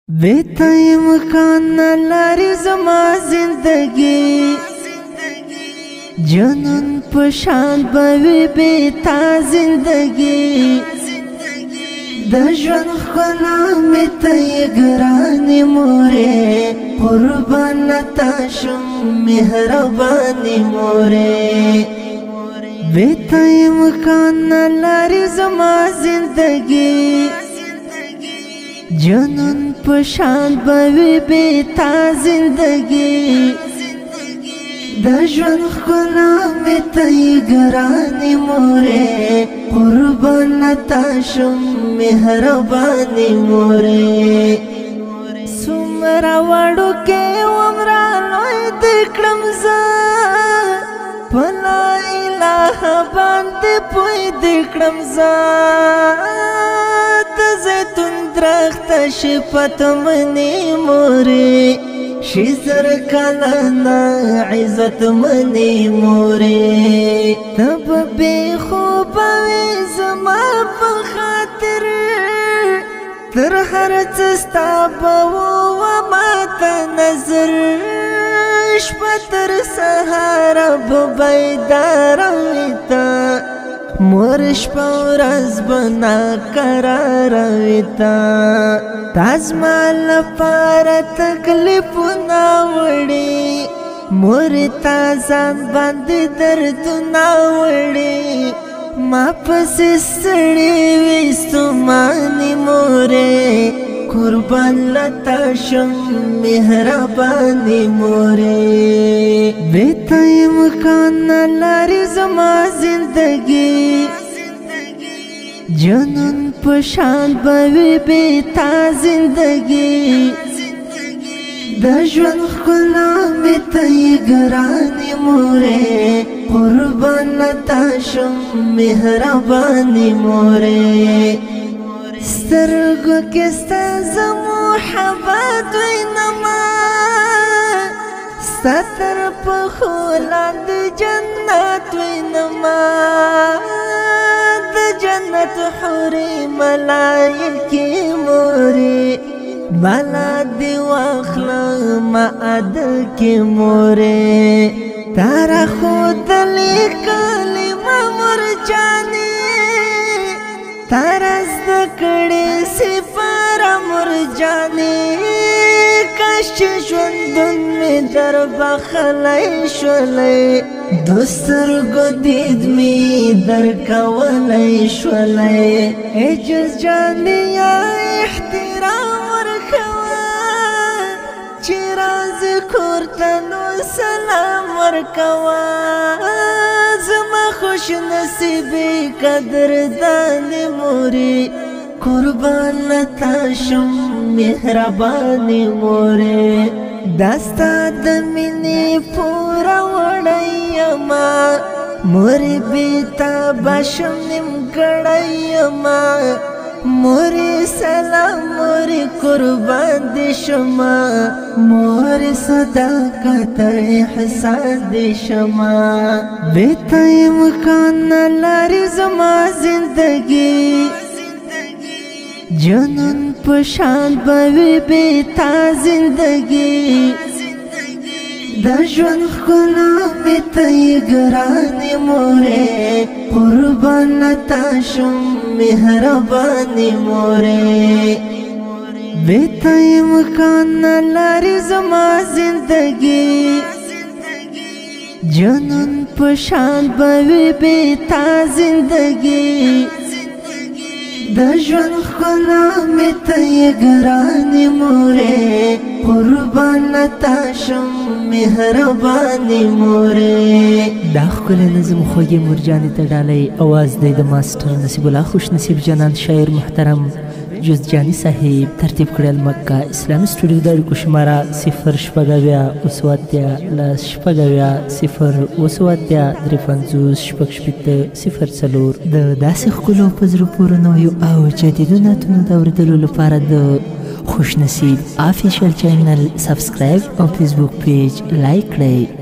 बेताई मकान न लारी जमा जिंदगी जनन पशान बवी बेता जिंदगी दजन खला में तय गरानी मोरे कुर्बान ताशम मेहरबानी मोरे बेताई मकान न लारी जमा जिंदगी जनन पशान बवी बेता जिंदगी दजन खुला में तय गरानी मोरे कुर्बान ताशम मेहरबानी मोरे सुमरा वाड़ो के उमरा लोय दिक्रम जा भला इलाह बांधे पोई दिक्रम जा जैतून द्रख्त शिफत मनी मोरे शिजर कलाना इज्जत मनी मोरे तब बेखूब जमा बखातिर तर हर चस्ता बवो मात नजर शपतर सहारा बैदार मोरश पौरस बना करार विता ताजमाल पार तकलीफ नावड़ी मोरे ताजान बांधे दर्द नावड़ी मापस सड़ी विस्तुमानी मोरे कुर्बान लताशम मेहरबानी मोरे बेताई मकान न लारी जमा जिंदगी जनन पशान बवी बेता जिंदगी दजन खुला में तय गरानी मोरे कुर्बान ताशम मेहरबानी मोरे سترگو کستا زمو حبات وینما ستر پخولان د جنت وینما د جنت حوری ملائکی موری بلا دی واخلا ما عدل کی موری تارا خود لیکلی ما مرجانی تارز دکڑی سفار مرجانی کش ژوندون می در بخلی شولی دوستر گو دید می در کولی شولی اجز جانی یا احترام ورکوا چی راز کورتنو سلام ورکوا زما خوش نصیبی قدر دان موری قربان لتاشم مهربانی موری دستا دمینی پورا وڑیما موری بیتا باشم نم گڑیما موری سلام موری قربان دی شما موری صداقت احسان دی شما بیتای مکان لاری زما زندگی جنن پشان بوی بیتا زندگی دجون خلا میں تئی گرانی مورے قربان تاشم مہربانی مورے بیتئی مکان لاری زما زندگی جنن پشان بوی بیتا زندگی دجون خلا میں تئی گرانی مورے قربان تاشم مهربانی موره دا ښکلی نظم خوږې مرجانې ته ډالۍ اواز دی د ماسټر نصیب الله خوش نصیب جنان شاعر محترم جوزجاني صاحب ترتیب کړل مکه اسلامي سټوډیو د اړیکو شماره 0 اوسواتیا لس شپږ 0 اوسواتیا 53 شپږ 04 د داسې ښکلو په زړه پورې نویو او جدیدو نعتونو د اورېدلو لپاره د خوش نصیب آفیشل چینل سبسکرایب او فیسبوک پیج لایک کړئ